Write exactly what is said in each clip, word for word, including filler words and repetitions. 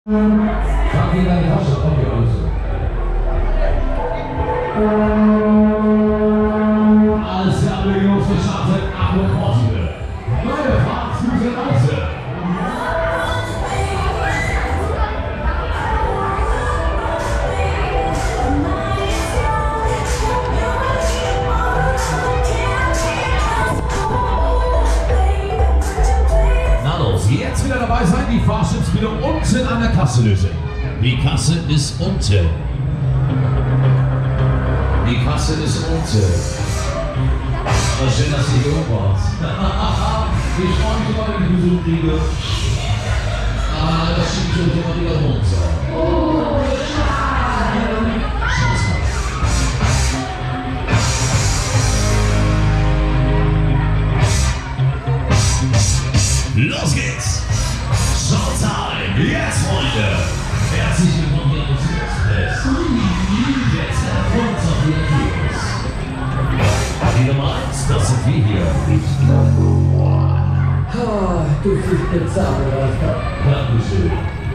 Pack in deine Tasche, okay, alles so. Alles klar, wir Jungs, wir starten ab und Portugal. Meine Fahrt zu den Hause. Jetzt wieder dabei sein, die Fahrschiftsbildung unten an der Kasse lösen. Die Kasse ist unten. Die Kasse ist unten. Oh, schön, dass ihr hier wart. Ich freue mich immer, wenn ich Besuch kriege. Ah, das schiebt schon immer wieder runter. Oh, schade. Los geht's! Showtime! Jetzt, Freunde! Herzlich willkommen hier im Express. Jetzt runter auf die Kinos. Die Nummer eins, das sind wir hier. Ah, du bist bezahlt, Dankeschön.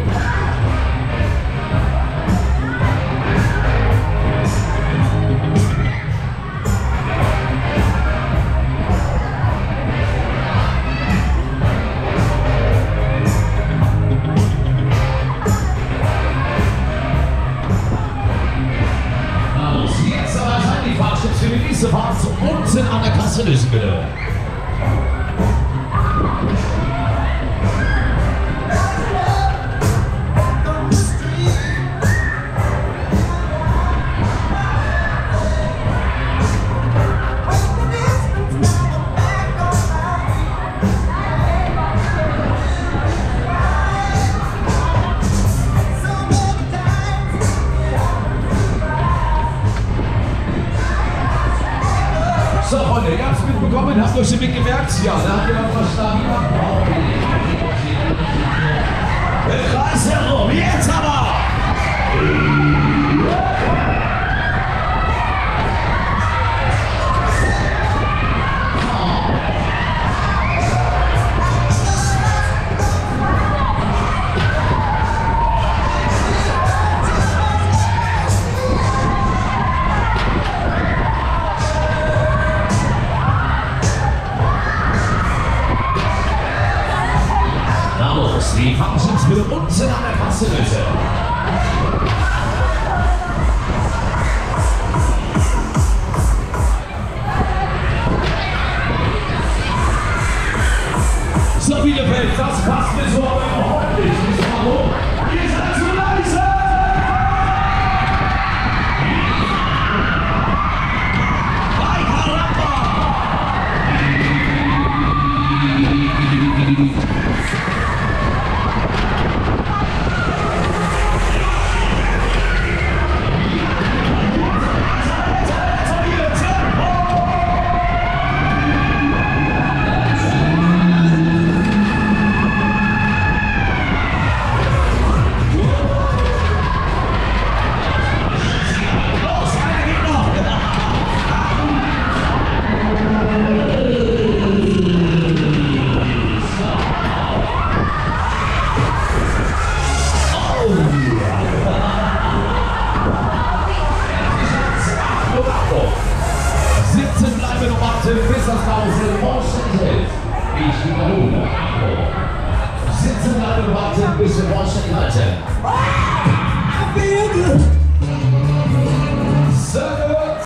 Für die nächste Fahrt unten an der Kasse lösen, bitte. So, Freunde, ihr habt es mitbekommen, habt euch den Weg gemerkt? Ja, da habt ihr noch verstanden. Kreis herum, jetzt aber! Die Fahrschiftsbildung unten an der Kasse lösen. So, Bielefeld, das passt mir so aber überhaupt nicht. Warum? Ihr seid zu leise! Bei Karamba! Sitzen bleiben und warten, bis das Karussell vollständig hält. Ich wiederhole, Achtung. Sitzen bleiben und warten, bis wir vollständig halten.